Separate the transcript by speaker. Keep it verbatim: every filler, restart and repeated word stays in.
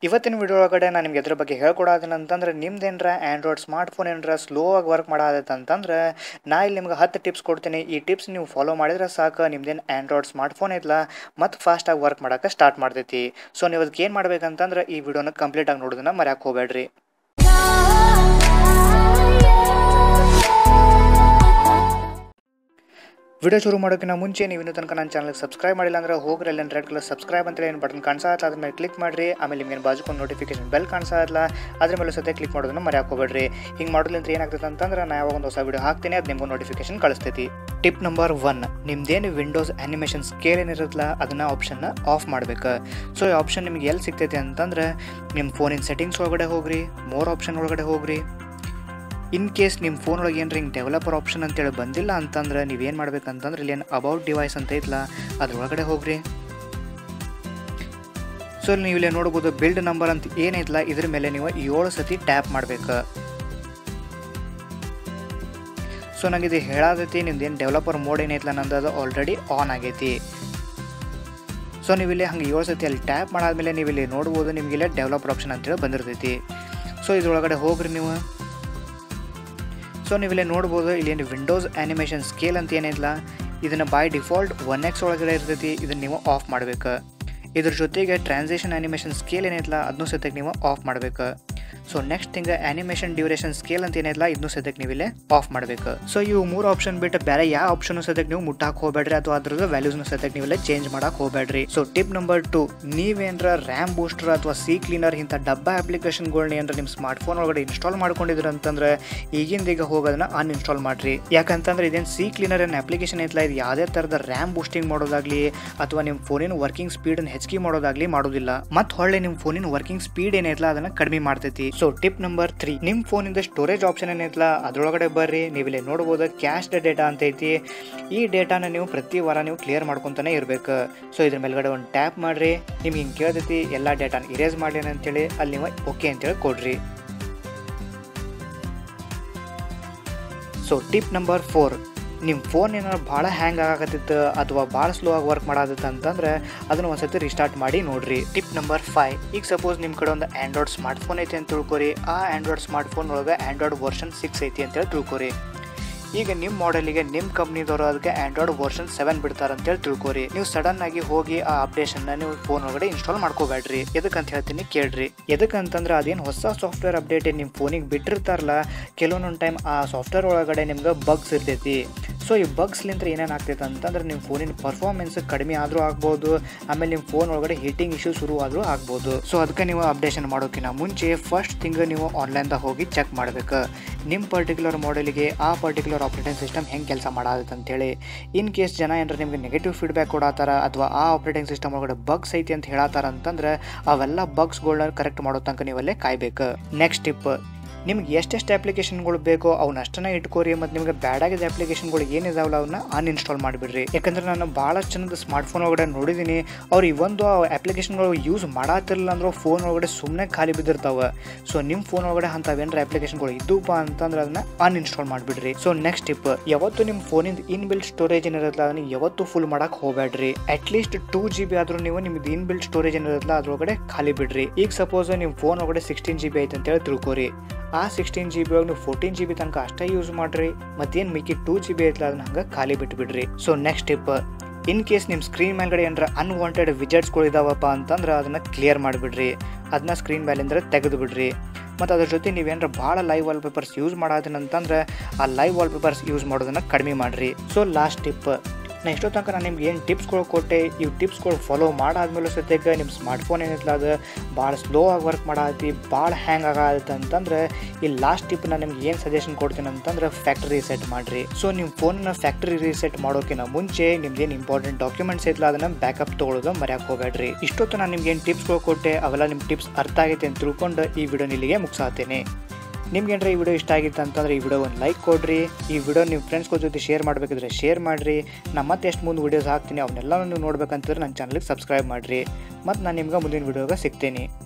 Speaker 1: ಇವತ್ತಿನ ವಿಡಿಯೋ ಒಳಗಡೆ ನಾನು ನಿಮ್ಗೆ ಇದ್ರ ಬಗ್ಗೆ ಹೇಳ್ಕೊಡೋದನ್ನ ಅಂತಂದ್ರೆ ನಿಮ್ದೇನರ ಆ್ಯಂಡ್ರಾಯ್ಡ್ ಸ್ಮಾರ್ಟ್ಫೋನ್ ಏನರ ಸ್ಲೋ ಆಗಿ ವರ್ಕ್ ಮಾಡೋದೈತೆ ಅಂತಂದ್ರೆ ನಾ ಇಲ್ಲಿ ನಿಮ್ಗೆ ಹತ್ತು ಟಿಪ್ಸ್ ಕೊಡ್ತೀನಿ. ಈ ಟಿಪ್ಸ್ ನೀವು ಫಾಲೋ ಮಾಡಿದ್ರೆ ಸಾಕು, ನಿಮ್ದೇನು ಆ್ಯಂಡ್ರಾಯ್ಡ್ ಸ್ಮಾರ್ಟ್ಫೋನ್ ಐತಲ್ಲ ಮತ್ತು ಫಾಸ್ಟಾಗಿ ವರ್ಕ್ ಮಾಡೋಕೆ ಸ್ಟಾರ್ಟ್ ಮಾಡ್ತೈತಿ. ಸೊ ನೀವು ಅದಕ್ಕೆ ಏನು ಮಾಡ್ಬೇಕಂತಂದ್ರೆ ಈ ವಿಡಿಯೋನ ಕಂಪ್ಲೀಟಾಗಿ ನೋಡೋದನ್ನ ಮರ್ಯಾಕೆ ಹೋಗ್ಬೇಡ್ರಿ. ವಿಡಿಯೋ ಶುರು ಮಾಡೋಕ್ಕಿಂತ ಮುಂಚೆ ನೀವು ಇನ್ನೂ ತನಕ ನನ್ನ ಚಾನಲ್ಗೆ ಸಬ್ಸ್ಕ್ರೈಬ್ ಮಾಡಿಲ್ಲ ಅಂದ್ರೆ ಹೋಗ್ರಿ, ಅಲ್ಲಿ ರೆಡ್ ಕಲರ್ ಸಬ್ಸ್ಕ್ರೈಬ್ ಅಂತ ಏನು ಬಟನ್ ಕಾಣಿಸ್ತಾ ಅದ್ರ ಮೇಲೆ ಕ್ಲಿಕ್ ಮಾಡಿರಿ. ಆಮೇಲೆ ನಿಮ್ಗೇನು ಬಾಜುಕೊಂಡು ನೋಟಿಫಿಕೇಶನ್ ಬೆಲ್ ಕಾಣಿಸ್ತಾ ಇಲ್ಲ ಅದ್ರ ಮೇಲೆ ಸದ್ಯ ಕ್ಲಿಕ್ ಮಾಡೋದನ್ನ ಮರ್ಯಾಕೆ ಹೋಗ್ಬೇಡ್ರಿ. ಹಿಂಗೆ ಮಾಡೋದ್ರಿಂದ ಏನಾಗ್ತದೆ ಅಂತಂದ್ರೆ ನಾ ಯಾವಾಗ ಒಂದು ಹೊಸ ವಿಡಿಯೋ ಹಾಕ್ತೀನಿ ಅದು ನಿಮಗೂ ನೋಟಿಫಿಕೇಶನ್ ಕಳಿಸ್ತೈತಿ. ಟಿಪ್ ನಂಬರ್ ಒನ್, ನಿಮ್ದೇನು ವಿಂಡೋಸ್ ಆ್ಯನಿಮೇಷನ್ ಸ್ಕೇಲ್ ಏನಿರುತ್ತಲ್ಲ ಅದನ್ನ ಆಪ್ಷನ್ನ ಆಫ್ ಮಾಡ್ಬೇಕು. ಸೊ ಈ ಆಪ್ಷನ್ ನಿಮ್ಗೆ ಎಲ್ಲಿ ಸಿಗ್ತೈತಿ ಅಂತಂದ್ರೆ ನಿಮ್ಮ ಫೋನಿನ ಸೆಟ್ಟಿಂಗ್ಸ್ ಒಳಗಡೆ ಹೋಗ್ರಿ, ಮೋರ್ ಆಪ್ಷನ್ ಒಳಗಡೆ ಹೋಗ್ರಿ. ಇನ್ ಕೇಸ್ ನಿಮ್ಮ ಫೋನ್ ಒಳಗೆ ಏನ್ರಿ ಹಿಂಗೆ ಡೆವಲಪರ್ ಆಪ್ಷನ್ ಅಂತೇಳಿ ಬಂದಿಲ್ಲ ಅಂತಂದ್ರೆ ನೀವೇನು ಮಾಡ್ಬೇಕಂತಂದ್ರೆ ಇಲ್ಲಿ ಏನು ಅಬೌಟ್ ಡಿವೈಸ್ ಅಂತ ಐತಲ್ಲ ಅದ್ರೊಳಗಡೆ ಹೋಗ್ರಿ. ಸೊ ಇಲ್ಲಿ ನೀವು ಇಲ್ಲೇ ನೋಡ್ಬೋದು ಬಿಲ್ಡ್ ನಂಬರ್ ಅಂತ ಏನೈತಲ್ಲ ಇದ್ರ ಮೇಲೆ ನೀವು ಏಳು ಸತಿ ಟ್ಯಾಪ್ ಮಾಡ್ಬೇಕು. ಸೊ ನಂಗೆ ಇದು ಹೇಳಾದೈತಿ ನಿಮ್ದೇನು ಡೆವಲಪರ್ ಮೋಡ್ ಏನೈತಲ್ಲ ನಂದು ಅದು ಆಲ್ರೆಡಿ ಆನ್ ಆಗೈತಿ. ಸೊ ನೀವು ಇಲ್ಲಿ ಹಂಗೆ ಏಳು ಸತಿ ಅಲ್ಲಿ ಟ್ಯಾಪ್ ಮಾಡಾದ್ಮೇಲೆ ನೀವು ಇಲ್ಲಿ ನೋಡ್ಬೋದು ನಿಮ್ಗೆ ಇಲ್ಲೇ ಡೆವಲಪರ್ ಆಪ್ಷನ್ ಅಂತೇಳಿ ಬಂದಿರ್ತೈತಿ. ಸೊ ಇದ್ರೊಳಗಡೆ ಹೋಗ್ರಿ ನೀವು. ಸೊ ನೀವು ಇಲ್ಲಿ ನೋಡ್ಬೋದು ಇಲ್ಲೇನು ವಿಂಡೋಸ್ ಆ್ಯನಿಮೇಷನ್ ಸ್ಕೇಲ್ ಅಂತ ಏನಿಲ್ಲ ಇದನ್ನು ಬೈ ಡಿಫಾಲ್ಟ್ ಒನ್ ಎಕ್ಸ್ ಒಳಗಡೆ ಇರ್ತೈತಿ, ಇದನ್ನು ನೀವು ಆಫ್ ಮಾಡಬೇಕು. ಇದ್ರ ಜೊತೆಗೆ ಟ್ರಾನ್ಸಿಷನ್ ಆ್ಯನಿಮೇಷನ್ ಸ್ಕೇಲ್ ಏನೈತಲ್ಲ ಅದನ್ನೂ ಸದ್ಯಕ್ಕೆ ನೀವು ಆಫ್ ಮಾಡಬೇಕು. So next thing animation duration scale ಅಂತ ಏನಿಲ್ಲ ಇದನ್ನೂ ಸದ್ಯಕ್ಕೆ ನೀವು ಇಲ್ಲೇ ಆಫ್ ಮಾಡಬೇಕು. ಸೊ ಇವು ಮೂರು ಆಪ್ಷನ್ ಬಿಟ್ಟು ಬೇರೆ ಯಾವ ಆಪ್ಷನ್ ಸದ್ಯಕ್ಕೆ ನೀವು ಮುಟ್ಟಾಕ್ ಹೋಗಬೇಡ್ರಿ ಅಥವಾ ಅದ್ರದ್ದು ವ್ಯಾಲ್ಯೂಸ್ನ ಸದ್ಯಕ್ಕೆ ನೀವು ಇಲ್ಲೇ ಚೇಂಜ್ ಮಾಡಕ್ಕೆ ಹೋಗಬೇಡ್ರಿ. ಸೊ ಟಿಪ್ ನಂಬರ್ ಟು, ನೀವೇನರ ರ್ಯಾಮ್ ಬೂಸ್ಟರ್ ಅಥವಾ ಸಿ ಕ್ಲೀನರ್ ಇಂಥ ಡಬ್ಬ ಅಪ್ಲಿಕೇಶನ್ಗಳನ್ನ ಏನಾರ ನಿಮ್ಮ ಸ್ಮಾರ್ಟ್ಫೋನ್ ಒಳಗಡೆ ಇನ್ಸ್ಟಾಲ್ ಮಾಡ್ಕೊಂಡಿದ್ರು ಅಂತಂದ್ರೆ ಈಗಿಂದ ಈಗ ಹೋಗೋದನ್ನ ಅನ್ಇನ್ಸ್ಟಾಲ್ ಮಾಡಿರಿ. ಯಾಕಂತಂದ್ರೆ ಇದೇನು ಸಿ ಕ್ಲೀನರ್ ಏನು ಅಪ್ಲಿಕೇಶನ್ ಐತಲ್ಲ ಇದು ಯಾವುದೇ ಥರದ ರ್ಯಾಮ್ ಬೂಸ್ಟಿಂಗ್ ಮಾಡೋದಾಗ್ಲಿ ಅಥವಾ ನಿಮ್ಮ ಫೋನಿನ ವರ್ಕಿಂಗ್ ಸ್ಪೀಡನ್ನು ಹೆಚ್ಚಿಗೆ ಮಾಡೋದಾಗ್ಲಿ ಮಾಡೋದಿಲ್ಲ. ಮತ್ತು ಹೊಳ್ಳೆ ನಿಮ್ಮ ಫೋನಿನ ವರ್ಕಿಂಗ್ ಸ್ಪೀಡ್ ಏನೈತಲ್ಲ ಅದನ್ನ ಕಡಿಮೆ ಮಾಡ್ತೈತಿ. ಸೊ ಟಿಪ್ ನಂಬರ್ ತ್ರೀ, ನಿಮ್ಮ ಫೋನಿಂದ ಸ್ಟೋರೇಜ್ ಆಪ್ಷನ್ ಏನೈತಲ್ಲ ಅದ್ರೊಳಗಡೆ ಬರ್ರಿ. ನೀವು ಇಲ್ಲಿ ನೋಡ್ಬೋದು ಕ್ಯಾಶ್ಡ್ ಡೇಟಾ ಅಂತ ಐತಿ. ಈ ಡೇಟಾನ ನೀವು ಪ್ರತಿ ವಾರ ನೀವು ಕ್ಲಿಯರ್ ಮಾಡ್ಕೊತಾನೆ ಇರಬೇಕು. ಸೊ ಇದ್ರ ಮೇಲ್ಗಡೆ ಒಂದು ಟ್ಯಾಪ್ ಮಾಡ್ರಿ. ನಿಮ್ಗೆ ಹಿಂಗೆ ಕೇಳ್ತೈತಿ ಎಲ್ಲ ಡೇಟಾನ ಇರೇಸ್ ಮಾಡಿ ಅಂತೇಳಿ ಅಲ್ಲಿ ನೀವು ಓಕೆ ಅಂತೇಳಿ ಕೊಡ್ರಿ. ಸೊ ಟಿಪ್ ನಂಬರ್ ಫೋರ್, ನಿಮ್ಮ ಫೋನ್ ಏನಾದ್ರು ಭಾಳ ಹ್ಯಾಂಗ್ ಆಗಕತ್ತಿತ್ತು ಅಥವಾ ಭಾಳ ಸ್ಲೋ ಆಗಿ ವರ್ಕ್ ಮಾಡೋದಿತ್ತು ಅಂತಂದ್ರೆ ಅದನ್ನು ಒಂದ್ಸತಿ ರಿಸ್ಟಾರ್ಟ್ ಮಾಡಿ ನೋಡ್ರಿ. ಟಿಪ್ ನಂಬರ್ ಫೈವ್, ಈಗ ಸಪೋಸ್ ನಿಮ್ಮ ಕಡೆ ಒಂದು ಆ್ಯಂಡ್ರಾಯ್ಡ್ ಸ್ಮಾರ್ಟ್ಫೋನ್ ಐತಿ ಅಂತ ತಿಳ್ಕೊರಿ. ಆ ಆ್ಯಂಡ್ರಾಯ್ಡ್ ಸ್ಮಾರ್ಟ್ಫೋನ್ ಒಳಗೆ ಆ್ಯಂಡ್ರಾಯ್ಡ್ ವರ್ಷನ್ ಸಿಕ್ಸ್ ಐತಿ ಅಂತೇಳಿ ತಿಳ್ಕೊರಿ. ಈಗ ನಿಮ್ಮ ಮಾಡೆಲಿಗೆ ನಿಮ್ಮ ಕಂಪ್ನಿದವರು ಅದಕ್ಕೆ ಆ್ಯಂಡ್ರಾಯ್ಡ್ ವರ್ಷನ್ ಸೆವೆನ್ ಬಿಡ್ತಾರೆ ಅಂತೇಳಿ ತಿಳ್ಕೊರಿ. ನೀವು ಸಡನ್ ಆಗಿ ಹೋಗಿ ಆ ಅಪ್ಡೇಷನ್ನ ನೀವು ಫೋನ್ ಒಳಗಡೆ ಇನ್ಸ್ಟಾಲ್ ಮಾಡ್ಕೋಬೇಡ್ರಿ. ಎದಕ್ಕಂತ ಹೇಳ್ತೀನಿ ಕೇಳ್ರಿ. ಎದಕ್ಕಂತಂದ್ರೆ ಅದೇನು ಹೊಸ ಸಾಫ್ಟ್ವೇರ್ ಅಪ್ಡೇಟ್ ನಿಮ್ಮ ಫೋನಿಗೆ ಬಿಟ್ಟಿರ್ತಾರಲ್ಲ ಕೆಲವೊಂದೊಂದು ಟೈಮ್ ಆ ಸಾಫ್ಟ್ವೇರ್ ಒಳಗಡೆ ನಿಮ್ಗೆ ಬಗ್ಸ್ ಇರ್ತೈತಿ. ಸೊ ಈ ಬಗ್ಸ್ಲಿಂತ ಏನೇನು ಆಗ್ತೈತೆ ಅಂತಂದ್ರೆ ನಿಮ್ಮ ಫೋನಿನ ಪರ್ಫಾರ್ಮೆನ್ಸ್ ಕಡಿಮೆ ಆದರೂ ಆಗ್ಬೋದು, ಆಮೇಲೆ ನಿಮ್ಮ ಫೋನ್ ಒಳಗಡೆ ಹೀಟಿಂಗ್ ಇಶ್ಯೂ ಶುರು ಆದರೂ ಆಗ್ಬೋದು. ಸೊ ಅದಕ್ಕೆ ನೀವು ಅಪ್ಡೇಷನ್ ಮಾಡೋಕ್ಕಿಂತ ಮುಂಚೆ ಫಸ್ಟ್ ಥಿಂಗ್ ನೀವು ಆನ್ಲೈನ್ದಾಗ ಹೋಗಿ ಚೆಕ್ ಮಾಡಬೇಕು ನಿಮ್ಮ ಪರ್ಟಿಕ್ಯುಲರ್ ಮಾಡೆಲಿಗೆ ಆ ಪರ್ಟಿಕ್ಯುಲರ್ ಆಪ್ರೇಟಿಂಗ್ ಸಿಸ್ಟಮ್ ಹೆಂಗೆ ಕೆಲಸ ಮಾಡೋದೈತೆ ಅಂತೇಳಿ. ಇನ್ ಕೇಸ್ ಜನ ಏನಾರ ನಿಮಗೆ ನೆಗೆಟಿವ್ ಫೀಡ್ಬ್ಯಾಕ್ ಕೊಡತ್ತಾರ ಅಥವಾ ಆ ಆಪ್ರೇಟಿಂಗ್ ಸಿಸ್ಟಮ್ ಒಳಗಡೆ ಬಗ್ಸ್ ಐತಿ ಅಂತ ಹೇಳತ್ತಾರ ಅಂತಂದ್ರೆ ಅವೆಲ್ಲ ಬಗ್ಸ್ಗಳನ್ನ ಕರೆಕ್ಟ್ ಮಾಡೋ ತನಕ ನೀವಲ್ಲೇ ಕಾಯ್ಬೇಕು. ನೆಕ್ಸ್ಟ್ ಟಿಪ್, ನಿಮ್ಗೆ ಎಷ್ಟೆಷ್ಟು ಅಪ್ಲಿಕೇಶನ್ಗಳು ಬೇಕೋ ಅವನ್ನ ಅಷ್ಟನ್ನ ಇಟ್ಕೋರಿ. ಮತ್ತು ನಿಮಗೆ ಬ್ಯಾಡ್ ಆಗಿದ್ದ ಅಪ್ಲಿಕೇಶನ್ಗಳು ಏನಿದಾವಲ್ಲ ಅವನ್ನ ಅನ್ಇನ್ಸ್ಟಾಲ್ ಮಾಡಿಬಿಡ್ರಿ. ಯಾಕಂದ್ರೆ ನಾನು ಭಾಳಷ್ಟು ಜನದ ಸ್ಮಾರ್ಟ್ಫೋನ್ ಒಳಗಡೆ ನೋಡಿದ್ದೀನಿ, ಅವ್ರು ಇವೊಂದು ಅಪ್ಲಿಕೇಶನ್ಗಳು ಯೂಸ್ ಮಾಡತ್ತಿರಲಿಲ್ಲ ಅಂದ್ರೆ ಫೋನ್ ಒಳಗಡೆ ಸುಮ್ಮನೆ ಖಾಲಿ ಬಿದ್ದಿರ್ತಾವೆ. ಸೊ ನಿಮ್ಮ ಫೋನ್ ಒಳಗಡೆ ಅಂಥವೇನರ ಅಪ್ಲಿಕೇಶನ್ಗಳು ಇದ್ದೂಪ ಅಂತಂದ್ರೆ ಅದನ್ನ ಅನ್ಇನ್ಸ್ಟಾಲ್ ಮಾಡಿಬಿಡ್ರಿ. ಸೊ ನೆಕ್ಸ್ಟ್ ಟಿಪ್, ಯಾವತ್ತು ನಿಮ್ಮ ಫೋನಿಂದ ಇನ್ ಬಿಲ್ಡ್ ಸ್ಟೋರೇಜ್ ಏನಿರುತ್ತಲ್ಲ ಅದನ್ನ ಯಾವತ್ತು ಫುಲ್ ಮಾಡಕ್ಕೆ ಹೋಗಬೇಡ್ರಿ. ಅಟ್ಲೀಸ್ಟ್ ಟೂ ಜಿ ಬಿ ಆದರೂ ನೀವು ನಿಮ್ದು ಇನ್ ಬಿಲ್ಡ್ ಸ್ಟೋರೇಜ್ ಏನಿರುತ್ತಲ್ಲ ಅದ್ರೊಳಗಡೆ ಖಾಲಿ ಬಿಡ್ರಿ. ಈಗ ಸಪೋಸ್ ನಿಮ್ಮ ಫೋನ್ ಒಳಗಡೆ ಸಿಕ್ಸ್ಟೀನ್ ಜಿ ಬಿ ಐತೆ ಅಂತೇಳಿ ತಿಳ್ಕೊರಿ. ಆ ಸಿಕ್ಸ್ಟೀನ್ ಜಿ ಬಿ ಒಳಗೆ ನೀವು ಫೋರ್ಟೀನ್ ಜಿ ಬಿ ತನಕ ಅಷ್ಟೇ ಯೂಸ್ ಮಾಡಿರಿ. ಮತ್ತೇನು ಮಿಕ್ಕಿ ಟೂ ಜಿ ಬಿ ಐತಲ್ಲ ಅದನ್ನ ಹಂಗೆ ಖಾಲಿ ಬಿಟ್ಬಿಡ್ರಿ. So next tip, in case ನಿಮ್ಮ ಸ್ಕ್ರೀನ್ ಮೇಲ್ಗಡೆ ಏನಾರ ಅನ್ವಾಂಟೆಡ್ ವಿಜೆಟ್ಸ್ಗಳು ಇದಾವಪ್ಪ ಅಂತಂದ್ರೆ ಅದನ್ನು ಕ್ಲಿಯರ್ ಮಾಡಿಬಿಡ್ರಿ. ಅದನ್ನ ಸ್ಕ್ರೀನ್ ಮೇಲಿಂದ್ರೆ ತೆಗೆದು ಬಿಡ್ರಿ. ಮತ್ತು ಅದ್ರ ಜೊತೆ ನೀವೇನಾರ ಭಾಳ ಲೈವ್ ವಾಲ್ಪೇಪರ್ಸ್ ಯೂಸ್ ಮಾಡೋದನ್ನಂತಂದ್ರೆ ಆ ಲೈವ್ ವಾಲ್ಪೇಪರ್ಸ್ ಯೂಸ್ ಮಾಡೋದನ್ನು ಕಡಿಮೆ ಮಾಡಿರಿ. ಸೊ ಲಾಸ್ಟ್ ಟಿಪ್, ನಾ ಎಷ್ಟೋ ತನಕ ನಾನು ನಿಮ್ಗೆ ಏನು ಟಿಪ್ಸ್ಗಳು ಕೊಟ್ಟೆ ಇವು ಟಿಪ್ಸ್ಗಳು ಫಾಲೋ ಮಾಡಾದ್ಮೇಲೆ ಸದ್ಯಕ್ಕೆ ನಿಮ್ಮ ಸ್ಮಾರ್ಟ್ಫೋನ್ ಏನಿತ್ತಲ್ಲ ಅದು ಭಾಳ ಸ್ಲೋ ಆಗಿ ವರ್ಕ್ ಮಾಡಾತಿ, ಭಾಳ ಹ್ಯಾಂಗ್ ಆಗತ್ತೆ ಅಂತಂದ್ರೆ ಈ ಲಾಸ್ಟ್ ಟಿಪ್ ನಾನು ನಿಮ್ಗೆ ಏನು ಸಜೆಷನ್ ಕೊಡ್ತೀನಿ ಅಂತಂದ್ರೆ ಫ್ಯಾಕ್ಟ್ರಿ ರೀಸೆಟ್ ಮಾಡಿರಿ. ಸೊ ನಿಮ್ಮ ಫೋನನ್ನ ಫ್ಯಾಕ್ಟ್ರಿ ರೀಸೆಟ್ ಮಾಡೋಕ್ಕಿಂತ ಮುಂಚೆ ನಿಮ್ದೇನು ಇಂಪಾರ್ಟೆಂಟ್ ಡಾಕ್ಯುಮೆಂಟ್ಸ್ ಐತಲ್ಲ ಅದನ್ನು ಬ್ಯಾಕಪ್ ತೊಗೊಳ್ಳೋದು ಮರ್ಯಾಕೆ ಹೋಗಬೇಡ್ರಿ. ಇಷ್ಟೊತ್ತು ನಾನು ನಿಮ್ಗೆ ಏನು ಟಿಪ್ಸ್ಗಳು ಕೊಟ್ಟೆ ಅವೆಲ್ಲ ನಿಮ್ಮ ಟಿಪ್ಸ್ ಅರ್ಥ ಆಗೈತೆ ಅಂತ ತಿಳ್ಕೊಂಡು ಈ ವಿಡಿಯೋ ಇಲ್ಲಿಗೆ ಮುಗಿಸಾತೀನಿ. ನಿಮ್ಗೇನಾರ ಈ ವಿಡಿಯೋ ಇಷ್ಟ ಆಗಿತ್ತು ಅಂತಂದ್ರೆ ಈ ವಿಡಿಯೋ ಒಂದು ಲೈಕ್ ಕೊಡ್ರಿ. ಈ ವಿಡಿಯೋ ನಿಮ್ಮ ಫ್ರೆಂಡ್ಸ್ಗಳ ಜೊತೆ ಶೇರ್ ಮಾಡಬೇಕಿದ್ರೆ ಶೇರ್ ಮಾಡಿರಿ. ನಾನು ಮತ್ತೆ ಎಷ್ಟು ಮುಂದೆ ವೀಡಿಯೋಸ್ ಹಾಕ್ತೀನಿ ಅವನ್ನೆಲ್ಲ ನೀವು ನೋಡ್ಬೇಕಂತಂದ್ರೆ ನನ್ನ ಚಾನಲ್ಗೆ ಸಬ್ಸ್ಕ್ರೈಬ್ ಮಾಡಿರಿ. ಮತ್ತು ನಾನು ನಿಮ್ಗೆ ಮುಂದಿನ ವಿಡಿಯೋಗೆ ಸಿಗ್ತೀನಿ.